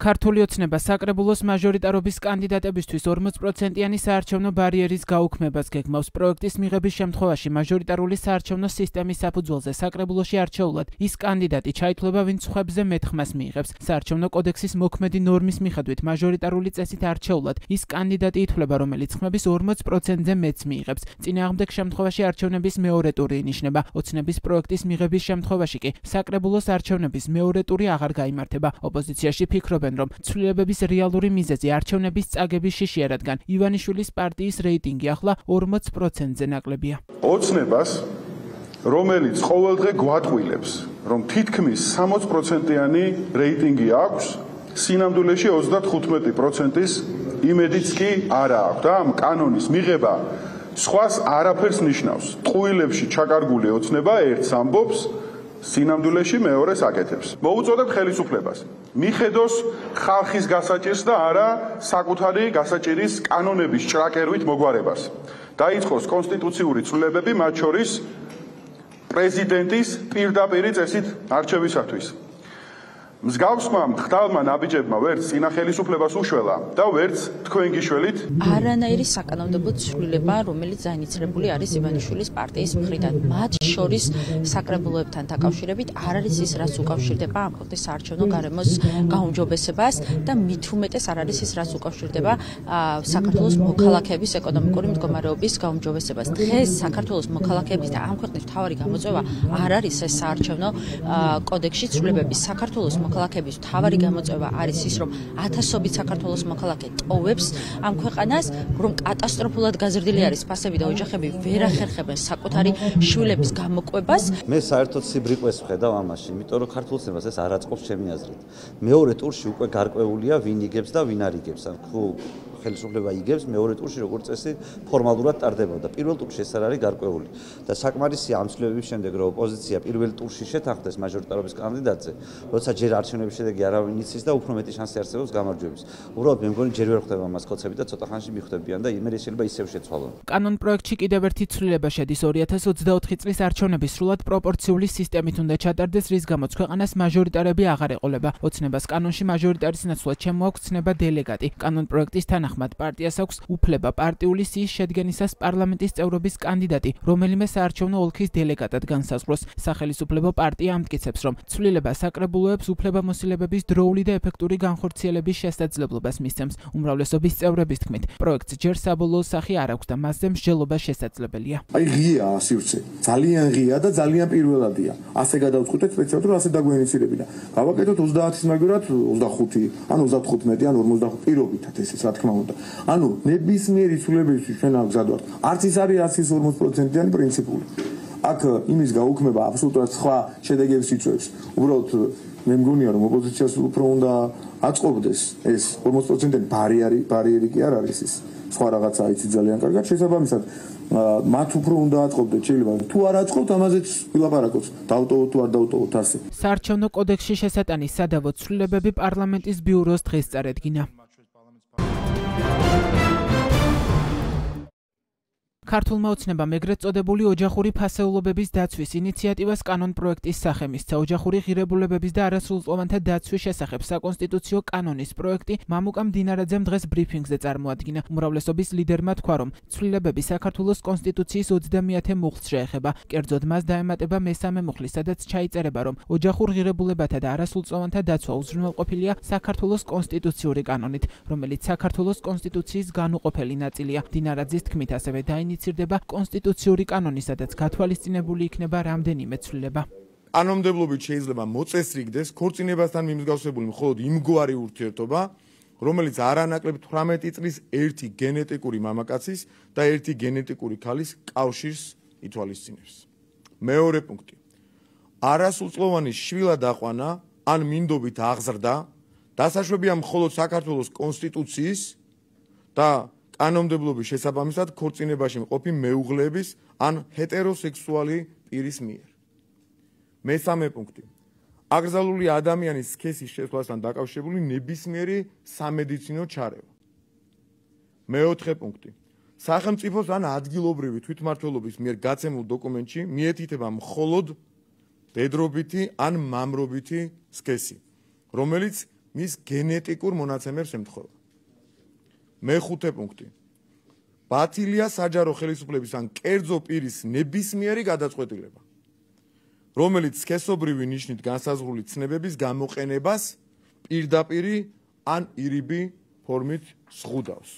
ქართული ოცნება საკრებულოს მაჟორიტარობის კანდიდატებისთვის 40%-იანი საარჩევნო ბარიერის გაუქმებას გეგმავს. პროექტის მიღების შემთხვევაში მაჟორიტარული საარჩევნო სისტემის საფუძველზე საკრებულოში არჩეულად ის კანდიდატი ჩაითვლება, ვინც სხვებზე მეტ-ხმას მიიღებს. საარჩევნო კოდექსის მოქმედი ნორმის მიხედვით მაჟორიტარული წესით არჩეულად ის კანდიდატი ითვლება, რომელიც ხმების 40%-ზე მეტს მიიღებს. წინააღმდეგ შემთხვევაში არჩევნების მეორე ტური ინიშნება. ოცნების პროექტის მიღების შემთხვევაში კი საკრებულოს არჩევნების მეორე ტური აღარ გაიმართება. ოპოზიციაში ფიქრობენ, რომ ცვლილებების რეალური მიზეზი არჩევნების წაგების შიშია, რადგან ივანიშვილის პარტიის რეიტინგი ახლა 40%-ზე ნაკლებია. ოცნებას, რომელიც ყოველდღე გვატყვილებს, რომ თითქმის 60%-იანი რეიტინგი აქვს, სინამდვილეში 35%-ის იმედიც კი არა აქვს და ამ კანონის მიღება სხვას არაფერს ნიშნავს. ტყუილებში ჩაკარგული ოცნება ერთს ამბობს, სინამდვილეში მეორეს აკეთებს. მოუწოდებ ხელისუფლებას მიხედოს ხალხის გასაჭირს და არა საკუთარი გასაჭირის კანონების ჭრაკერვით მოგვარებას. დაიწყოს კონსტიტუციური ცვლილებები, მათ შორის პრეზიდენტის პირდაპირი წესით არჩევისათვის. მსგავსმა მხდალმა ნაბიჯებმა ვერც წინა ხელისუფლებას უშველა და ვერც თქვენ გიშველით არანაირი საკანონმდებლო ცვლილება, რომელიც დაინიცირებული არის ივანიშვილის პარტიის მხრიდან. მათ შორის საკრებულოებთან დაკავშირებით არ არის ის, რაც უკავშირდება ამ ქვეყნის საარჩევნო გარემოს გაუმჯობესებას და მით უმეტეს არ არის ის, რაც უკავშირდება საქართველოს მოქალაქეების ეკონომიკური მდგომარეობის გაუმჯობესებას. დღეს საქართველოს მოქალაქეების და ამ ქვეყნის მთავარი გამოწვევა არ არის ეს საარჩევნო კოდექსში ცვლილებების. საქართველოს მოქალაქეების მთავარი გამოწვევა არის ის, რომ ათასობით საქართველოს მოქალაქე ტოვებს ამ ქვეყანას, რომ კატასტროფულად გაზრდილი არის ფასები და ოჯახები ვერ ახერხებენ საკუთარი შვილების გამოკვებას. მე საერთოდ სიბრიყვეს ვხედავ ამაში, იმიტომ რომ ქართულ ოცნებას ეს არ აწყობს ჩემი აზრით. მეორე ტურში უკვე გარკვეულია ვინ იგებს და ვინ არ იგებს. თუ ხელისუფლება იგებს, მეორე ტურში როგორც წესი ფორმალურად ტარდებოდა. პირველ ტურში ეს არ არის გარკვეული და საკმარისია ამ ცვლილებების შემდეგ, რომ ოპოზიცია პირველ ტურში შეთანხმდეს მაჟორიტარობის კანდიდატზე, როცა ჯერ არჩევნების შედეგი არავინ იცის და უფრო მეტი შანსი არსებობს გამარჯვების. უბრალოდ მე მგონი ჯერ ვერ ხვდება მას ხოცები და ცოტა ხანში მიხვდებიან და იმერე შეიძლება ისევ შეცვალონ. კანონ პროექტში კიდევ ერთი ცვლილება შედის 2024 წლის არჩევნების სრულად პროპორციული სისტემით უნდა ჩატარდეს, რის გამოც ქვეყანას მაჟორიტარები აღარ ეყოლება. ოცნებას კანონში მაჟორიტარის ნაცვლად შემოაქვს ცნება დელეგატი. კანონ პროექტის თანახმად პარტიას აქვს უფლება პარტიული სიის შედგენისას პარლამენტის წევრობის კანდიდატი რომელიმე საარჩევნო ოლქის დელეგატად განსაზღვროს. სახელისუფლებო პარტია ამტკიცებს, რომ ცვლილება საკრებულოებს უფლებამოსილებების დროული და ეფექტური განხორციელების შესაძლებლობას მისცემს. უმრავლესობის წევრების თქმით, პროექტს ჯერ საბოლოო სახი არ აქვს და მასზე მსჯელობა შესაძლებელია. ღია სივრცე, ძალიან ღია და ძალიან პირველადია. ასე გადავწყვიტეთ სპეციალურად, ასე დაგვეინიცირებინა. გავაკეთოთ 30-ის მაგერად 25, ან 35 ან 45 პირობითად ესეც რა თქმა უნდა. ანუ ნებისმიერი ცვლილებისთვის ჩვენ აღგზავნოთ. არც ის არის 40%-იანი პრინციპული. აქ იმის გაუქმება აბსოლუტურად სხვა შედეგებს იწვევს. უბრალოდ მე მგონია, რომ ოპოზიციას უფრო უნდა აწყობდეს ეს 40%-იანი ბარიერი კი არ არის ის. სხვა რაღაცა იცი ძალიან კარგად შესაბამისად მათ უფრო უნდა აწყობდეთ, შეიძლება თუ არ აწყობთ, ამაზეც ვილაპარაკოთ. დავტოვოთ თუ არ დავტოვოთ ასე. საარჩევნო კოდექსში შესატანის სადავო ცვლილებები პარლამენტის ბიუროს დღეს წარედგინა. ქართულმა ოცნებამ ეგრეთ წოდებული ოჯახური ფასეულობების დაცვის ინიციატივას კანონ პროექტის სახე მისცა. ოჯახური ღირებულებების და არასრულწლოვანთა დაცვის შესახებ საკონსტიტუციო კანონის პროექტი მამუკამ დინარაძემ დღეს ბრიფინგზე წარმოადგინა. უმრავლესობის ლიდერმა თქვა, რომ ცვლილებები საქართველოს კონსტიტუციის 30-ე მუხლს შეეხება. კერძოდ მას დაემატება მესამე მუხლი, სადაც ჩაიწერება, რომ ოჯახურ ღირებულებათა და არასრულწლოვანთა დაცვა უზრუნველყოფილია საქართველოს კონსტიტუციური კანონით, რომელიც საქართველოს კონსტიტუციის განუყოფელი ნაწილია. დინარაძის თქმით ასევე იცირდება კონსტიტუციური კანონი, სადაც გათვალისწინებული იქნება რამდენიმე ცვლილება. კანონმდებლობით შეიძლება მოწესრიგდეს ქორწინებასთან მიმსგავსებული მხოლოდ იმგვარი ურთიერთობა, რომელიც არანაკლებ 18 წლის ერთი გენეტიკური მამაკაცის და ერთი გენეტიკური ქალის კავშირს ითვალისწინებს. მეორე პუნქტი. არასრულწლოვანი შვილად აყვანა ან მინდობით აღზრდა დასაშვებია მხოლოდ საქართველოს კონსტიტუციის და კანონმდებლობის შესაბამისად ქორწინებაში მყოფი მეუღლეების ან ჰეტეროსექსუალი პირის მიერ. მესამე პუნქტი. აკრძალული ადამიანის სქესის შეცვლასთან დაკავშირებული ნებისმიერი სამედიცინო ჩარევა. მეოთხე პუნქტი. სახელმწიფოს ან ადგილობრივი თვითმმართველობის მიერ გაცემულ დოკუმენტში მიეთითება მხოლოდ ბედრობითი ან მამრობითი სქესი, რომელიც მის გენეტიკურ მონაცემებს ემთხვევა. მეხუთე პუნქტი. ბათილია საჯარო ხელისუფლების ან კერძო პირის ნებისმიერი გადაწყვეტილება, რომელიც სქესობრივი ნიშნით განსაზღვრული ცნებების გამოყენებას პირდაპირი ან ირიბი ფორმით ზღუდავს.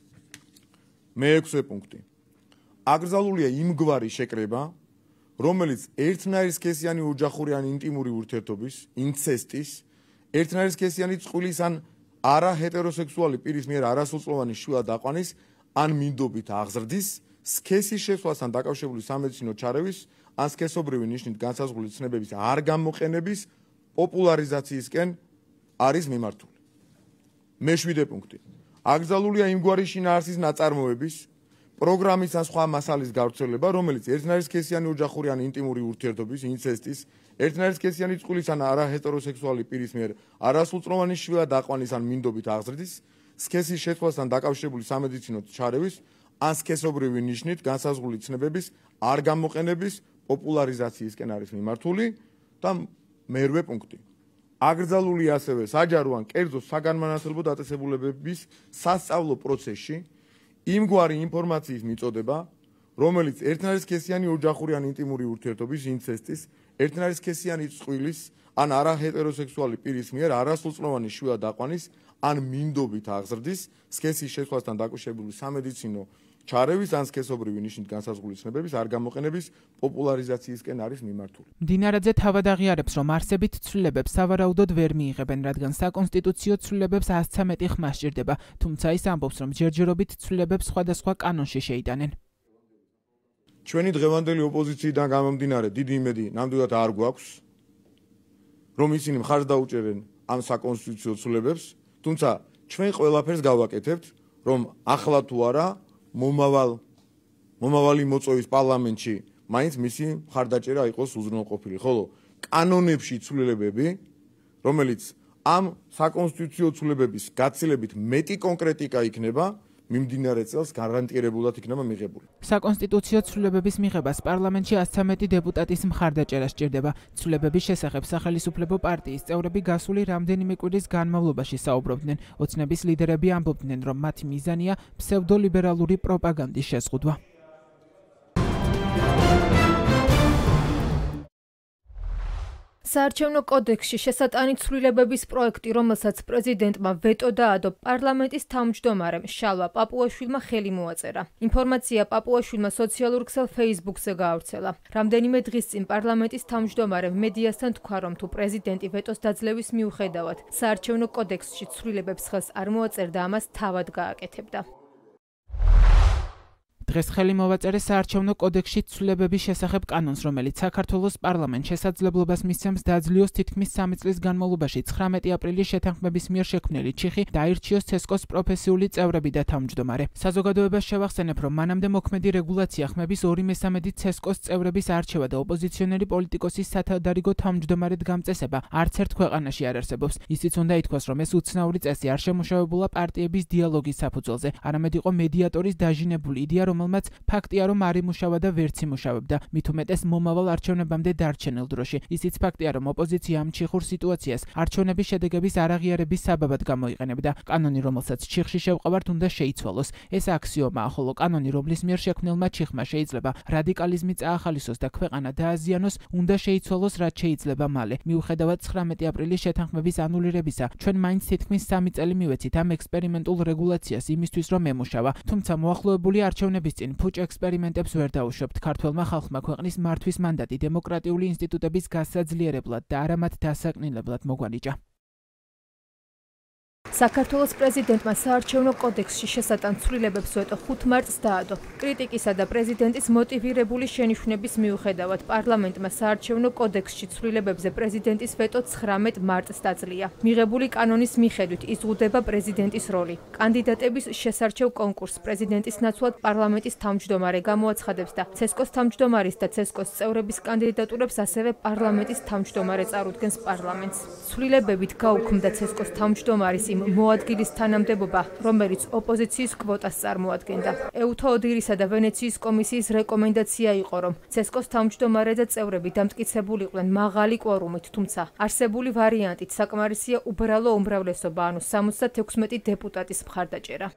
მეექვსე პუნქტი. აკრძალულია იმგვარი შეკრება, რომელიც ერთნაირსქესიანი ოჯახური ან ინტიმური ურთიერთობის, ინცესტის, ერთნაირსქესიანი წყვილის ან არაჰეტეროსექსუალი პირის მიერ არასრულწლოვანი შვილად აყვანის ან მინდობით აღზრდის, სქესის შესვლასთან დაკავშირებული სამედიცინო ჩარევის ან სქესობრივი ნიშნით განსაზღვრული ცნებების არ გამოყენების პოპულარიზაციისკენ არის მიმართული. მეშვიდე პუნქტი. აკრძალულია იმგვარი შინაარსის ნაწარმოების, პროგრამის ან სხვა მასალის გავრცელება, რომელიც ერთნაირსქესიანი ოჯახური ან ინტიმური ურთიერთობის, ინცესტის, ერთნაირსქესიანი წყვილის ან არაჰეტეროსექსუალი პირის მიერ არასრულწლოვანი შვილად აყვანის ან მინდობით აღზრდის, სქესის შეცვლასთან დაკავშირებული სამედიცინო ჩარევის ან სქესობრივი ნიშნით განსაზღვრული ცნებების არ გამოყენების პოპულარიზაციისკენ არის მიმართული და მერვე პუნქტი. აკრძალულია ასევე საჯარო ან კერძო საგანმანათლებლო დაწესებულებების სასწავლო პროცესში იმგვარი ინფორმაციის მიწოდება, რომელიც ერთნაირსქესიანი ოჯახური ან ინტიმური ურთიერთობის, ინცესტის, ერთნაირსქესიანი წყვილის ან არაჰეტეროსექსუალი პირის მიერ არასრულწლოვანი შვილად აყვანის ან მინდობით აღზრდის, სქესის შეცვლასთან დაკავშირებული სამედიცინო ჩარევის ან სქესობრივი ნიშნით განსაზღვრული ცნებების არ გამოყენების პოპულარიზაციისკენ არის მიმართული. მდინარაძე თავად აღიარებს, რომ არსებით ცვლილებებს სავარაუდოდ ვერ მიიღებენ, რადგან საკონსტიტუციო ცვლილებებს 113 ხმა სჭირდება, თუმცა ის ამბობს, რომ ჯერჯერობით ცვლილებებს სხვადასხვა კანონში შეიტანენ. ჩვენი დღევანდელი ოპოზიციიდან გამომდინარე დიდი იმედი ნამდვილად არ გვაქვს, რომ ისინი მხარს დაუჭერენ ამ საკონსტიტუციო ცვლილებებს, თუმცა ჩვენ ყველაფერს გავაკეთებთ, რომ ახლა თუ არა მომავალი მოწვევის პარლამენტში მაინც მისი მხარდაჭერა იყოს უზრუნველყოფილი, ხოლო კანონებში ცვლილებები, რომელიც ამ საკონსტიტუციო ცვლილებების გაცილებით მეტი კონკრეტიკა იქნება, მიმდინარე წელს გარანტირებულად იქნება მიღებული. საკონსტიტუციო ცვლილებების მიღებას პარლამენტში 113 დეპუტატის მხარდაჭერა სჭირდება. ცვლილებების შესახებ სახელისუფლებო პარტიის წევრები გასული რამდენიმე კვირის განმავლობაში საუბრობდნენ. ოცნების ლიდერები ამბობდნენ, რომ მათი მიზანია ფსევდოლიბერალური პროპაგანდის შეზღუდვა. საარჩევნო კოდექსში შესატანი ცვლილებების პროექტი, რომელსაც პრეზიდენტმა ვეტო დაადო, პარლამენტის თავმჯდომარემ შალვა პაპუაშვილმა ხელი მოაწერა. ინფორმაცია პაპუაშვილმა სოციალურ ქსელ Facebook-ზე გაავრცელა. რამდენიმე დღის წინ პარლამენტის თავმჯდომარემ მედიასთან თქვა, რომ თუ პრეზიდენტი ვეტოს დაძლევის მიუხედავად საარჩევნო კოდექსში ცვლილებებს ხელს არ მოაწერდა, ამას თავად გააკეთებდა. დღეს ხელი მოვაწერეს საარჩევნო კოდექსში ცვლილებების შესახებ კანონს, რომელიც საქართველოს პარლამენტს შესაძლებლობას მისცემს დაძლიოს თითქმის 3 წლის განმავლობაში 19 აპრილის შეთანხმების მიერ შექმნილი ჩიხი დაირჩიოს ცესკოს პროფესიული წევრები და თავმჯდომარე. საზოგადოებას შევახსენებ, რომ მანამდე მოქმედი რეგულაცია ხმების 2/3 ცესკოს წევრების არჩევა და ოპოზიციონერი პოლიტიკოსის სათადარიგო თავმჯდომარედ გამწესება არც ერთ ქვეყანაში არ არსებობს. ისიც უნდა ითქვას, რომ ეს უცნაური წესი არ შემუშავებულა პარტიების დიალოგის საფუძველზე, არამედ იყო მედიატორის დაჟინებული იდეა, რომელმაც ფაქტია, რომ არ იმუშავა და ვერც იმუშავებდა, მით უმეტეს მომავალ არჩევნებამდე დარჩენილ დროში. ისიც ფაქტია, რომ ოპოზიცია ამ ჩიხურ სიტუაციას არჩევნების შედეგების არაღიარების საბაბად გამოიყენებდა. კანონი, რომელსაც ჩიხში შევყავართ, უნდა შეიცვალოს. ეს აქსიომაა, ხოლო კანონი, რომლის მიერ შექმნილმა ჩიხმა შეიძლება რადიკალიზმი წაახალისოს და ქვეყანა დააზიანოს, უნდა შეიცვალოს, რაც შეიძლება მალე. მიუხედავად 19 აპრილის შეთანხმების ანულირებისა, ჩვენ მაინც თითქმის 3 წელი მივეცით ამ ექსპერიმენტულ რეგულაციას იმისთვის, რომ ემუშავა. თუმცა მოახლოებული არჩევნების წინ ფუჭ ექსპერიმენტებს ვერ დაუშვებთ. ქართველმა ხალხმა ქვეყნის მართვის მანდატი დემოკრატიული ინსტიტუტების გასაძლიერებლად და არა მათ დასაკნინებლად მოგვანიჭა. საქართველოს პრეზიდენტმა საარჩევნო კოდექსში შესატან ცვლილებებს ვეტო 5 მარტს დაადო. კრიტიკისა და პრეზიდენტის მოტივირებული შენიშვნების მიუხედავად პარლამენტმა საარჩევნო კოდექსში ცვლილებებზე პრეზიდენტის ვეტო 19 მარტს დაძლია. მიღებული კანონის მიხედვით იზღუდება პრეზიდენტის როლი. კანდიდატების შესარჩევ კონკურსს პრეზიდენტის ნაცვლად პარლამენტის თავმჯდომარე გამოაცხადებს და ცესკოს თავმჯდომარის და ცესკოს წევრების კანდიდატურებს ასევე პარლამენტის თავმჯდომარე წარუდგენს პარლამენტს. ცვლილებებით გაუქმდა ცესკოს თავმჯდომარის იმ მოადგილის თანამდებობა, რომელიც ოპოზიციის კვოტას წარმოადგენდა. ეუთო ოდირისა და ვენეციის კომისიის რეკომენდაცია იყო, რომ ცესკოს თავმჯდომარე და წევრები დამტკიცებულიყვნენ მაღალი კვორუმით, თუმცა არსებული ვარიანტით საკმარისია უბრალო უმრავლესობა, ანუ 76 დეპუტატის მხარდაჭერა.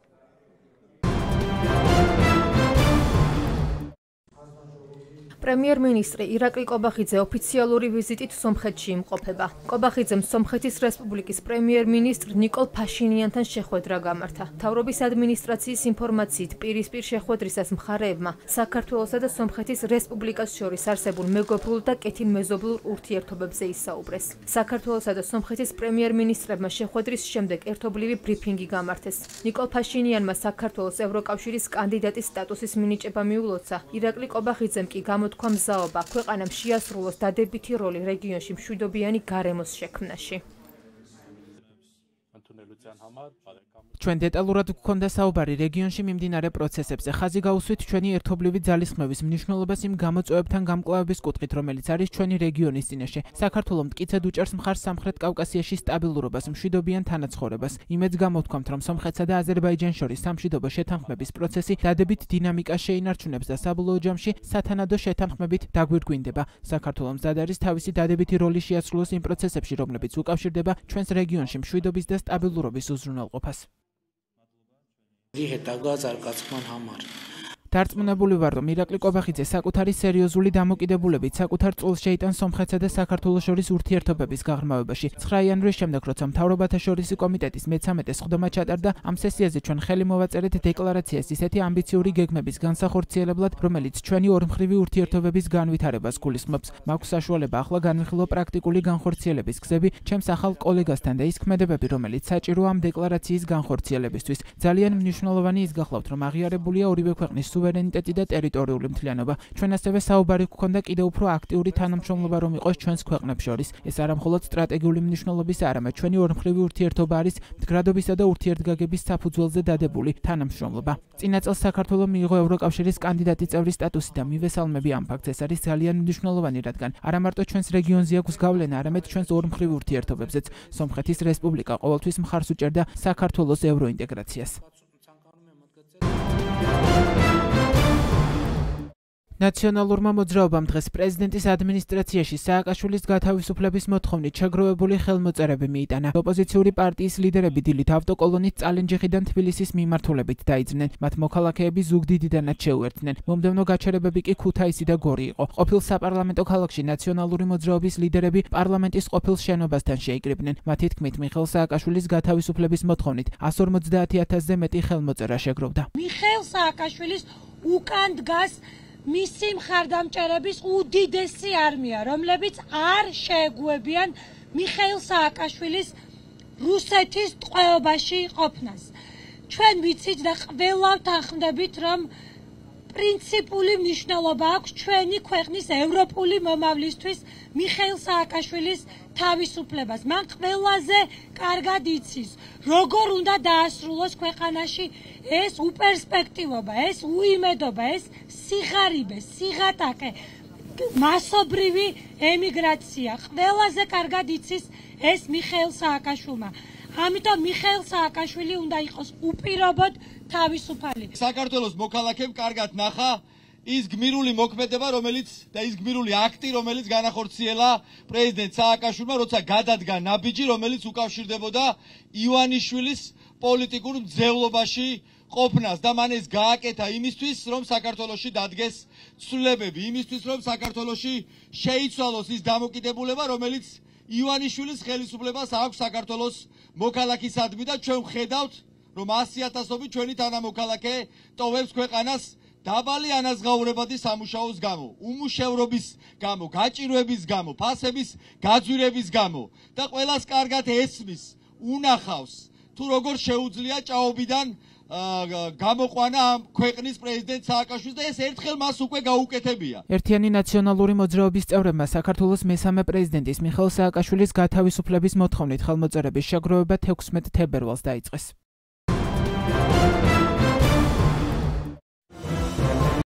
პრემიერ-მინისტრი ირაკლი კობახიძე ოფიციალური ვიზიტით სომხეთში იმყოფება. კობახიძემ სომხეთის რესპუბლიკის პრემიერ-მინისტრ ნიკოლ ფაშინიანთან შეხვედრა გამართა. მთავრობის ადმინისტრაციის ინფორმაციით პირისპირ შეხვედრისას მხარეებმა საქართველოსა და სომხეთის რესპუბლიკას შორის არსებულ მეგობრულ და კეთილმეზობლურ ურთიერთობებზე ისაუბრეს. საქართველოსა და სომხეთის პრემიერ-მინისტრებმა შეხვედრის შემდეგ ერთობლივი ბრიფინგი გამართეს. ნიკოლ ფაშინიანმა საქართველოს ევროკავშირის კანდიდატის სტატუსის მინიჭება მიულოცა. ირაკლი კობახიძემ კი გამოთქვა მზაობა ქვეყანამ შეასრულოს დადებითი როლი რეგიონში მშვიდობიანი გარემოს შექმნაში. ჩვენ დეტალურად გვქონდა საუბარი რეგიონში მიმდინარე პროცესებზე. ხაზი გაუსვით ჩვენი ერთობლივი ძალისხმევის მნიშვნელობას იმ გამოწვევებთან გამკლავების კუთხით, რომელიც არის ჩვენი რეგიონის წინაშე. საქართველო მტკიცედ უჭერს მხარს სამხრეთ კავკასიაში სტაბილურობას, მშვიდობიან თანაცხოვრებას. იმედს გამოვთქვამთ, რომ სომხეთსა და აზერბაიჯანს შორის სამშვიდობო შეთანხმების პროცესი დადებით დინამიკას შეინარჩუნებს და საბოლოო ჯამში სათანადო შეთანხმებით დაგვირგვინდება. საქართველო მზად არის თავისი დადებითი როლი შეასრულოს იმ პროცესებში, რომლებიც უკავშირდება ჩვენს რეგიონში მშვიდობის და სტაბილურობის უზრუნველყოფას. დარწმუნებული ვარ, რომ ირაკლი კობახიძე საკუთარი სერიოზული დამოკიდებულებით საკუთარ წვლილს შეიტანს სომხეთსა და საქართველოს შორის ურთიერთობების გაღრმავებაში. 9 იანვრის შემდეგ, როცა მთავრობათა შორისი კომიტეტის მე-13 სხდომა ჩატარდა, ამ სესიაზე ჩვენ ხელი მოვაწერეთ დეკლარაციას ისეთი ამბიციური გეგმების განსახორციელებლად, რომელიც ჩვენი ორმხრივი ურთიერთობების განვითარებას გულისხმობს. მაქვს საშუალება ახლა განვიხილო პრაქტიკული განხორციელების გზები ჩემს ახალ კოლეგასთან და ის ქმედებები, რომელიც საჭიროა ამ დეკლარაციის განხორციელებისთვის. ძალიან მნიშვნელოვანი ის გახლავთ, რომ აღიარებულია ორივე ქვეყნის სუვერენიტეტი და ტერიტორიული მთლიანობა. ჩვენ ასევე საუბარი გვქონდა კიდევ უფრო აქტიური თანამშრომლობა რომ იყოს ჩვენს ქვეყნებს შორის. ეს არა მხოლოდ სტრატეგიული მნიშვნელობის, არამედ ჩვენი ორმხრივი ურთიერთობა არის მდგრადობისა და ურთიერთგაგების საფუძველზე დადებული თანამშრომლობა. წინა წელს საქართველო მიიღო ევროკავშირის კანდიდატი წევრის სტატუსი და მივესალმები ამ ფაქტს. ეს არის ძალიან მნიშვნელოვანი, რადგან არა მარტო ჩვენს რეგიონზე აქვს გავლენა, არამედ ჩვენს ორმხრივ ურთიერთობებზეც. სომხეთის რესპუბლიკა ყოველთვის მხარს უჭერდა საქართველოს ევროინტეგრაციას. ნაციონალურმა მოძრაობამ დღეს პრეზიდენტის ადმინისტრაციაში სააკაშვილის გათავისუფლების მოთხოვნით შეგროვებული ხელმოწერები მიიტანა. ოპოზიციური პარტიის ლიდერები დილით ავტოკოლონით წალენჯიხიდან თბილისის მიმართულებით დაიძრნენ. მათ მოქალაქეები ზუგდიდიდანაც შეუერთდნენ. მომდევნო გაჩერებები კი ქუთაისი და გორი იყო. ყოფილ საპარლამენტო ქალაქში ნაციონალური მოძრაობის ლიდერები პარლამენტის ყოფილ შენობასთან შეიკრიბნენ. მათი თქმით, მიხეილ სააკაშვილის გათავისუფლების მოთხოვნით 150,000-ზე მეტი ხელმოწერა შეგროვდა. მიხეილ სააკაშვილის უკან დგას მისი მხარდამჭერების უდიდესი არმია, რომლებიც არ შეეგუებიან მიხეილ სააკაშვილის რუსეთის ტყვეობაში ყოფნას. ჩვენ ვიცით და ყველამ თანხმდებით, რომ პრინციპული მნიშვნელობა აქვს ჩვენი ქვეყნის ევროპული მომავლისთვის მიხეილ სააკაშვილის თავისუფლებას. მან ყველაზე კარგად იცის, როგორ უნდა დაასრულოს ქვეყანაში ეს უპერსპექტივობა, ეს უიმედობა, ეს სიღარიბე, სიღატაკე, მასობრივი ემიგრაცია. ყველაზე კარგად იცის ეს მიხეილ სააკაშვილმა. ამიტომ მიხეილ სააკაშვილი უნდა იყოს უპირობოდ თავისუფალი. საქართველოს მოქალაქემ კარგად ნახა ის გმირული მოქმედება, და ის გმირული აქტი, რომელიც განახორციელა პრეზიდენტ სააკაშვილმა, როცა გადადგა ნაბიჯი, რომელიც უკავშირდებოდა ივანიშვილის პოლიტიკურ მძევლობაში ყოფნას და მან ეს გააკეთა იმისთვის, რომ საქართველოში დადგეს ცვლილებები, იმისთვის, რომ საქართველოში შეიცვალოს ის დამოკიდებულება, რომელიც ივანიშვილის ხელისუფლებას აქვს საქართველოს მოქალაქისადმი და ჩვენ ვხედავთ, რომ 100,000-ობით ჩვენი თანამოქალაქე ტოვებს ქვეყანას დაბალი ანაზღაურებადი სამუშაოს გამო, უმუშევრობის გამო, გაჭირვების გამო, ფასების გაძვირების გამო და ყველას კარგად ესმის, უნახავს თუ როგორ შეუძლია ჭაობიდან გამოყვანა ამ ქვეყნის პრეზიდენტ სააკაშვილს და ეს ერთხელ მას უკვე გაუკეთებია. ერთიანი ნაციონალური მოძრაობის წევრებმა საქართველოს მესამე პრეზიდენტის მიხეილ სააკაშვილის გათავისუფლების მოთხოვნით ხელმოწერების შეგროვება 16 თებერვალს დაიწყეს.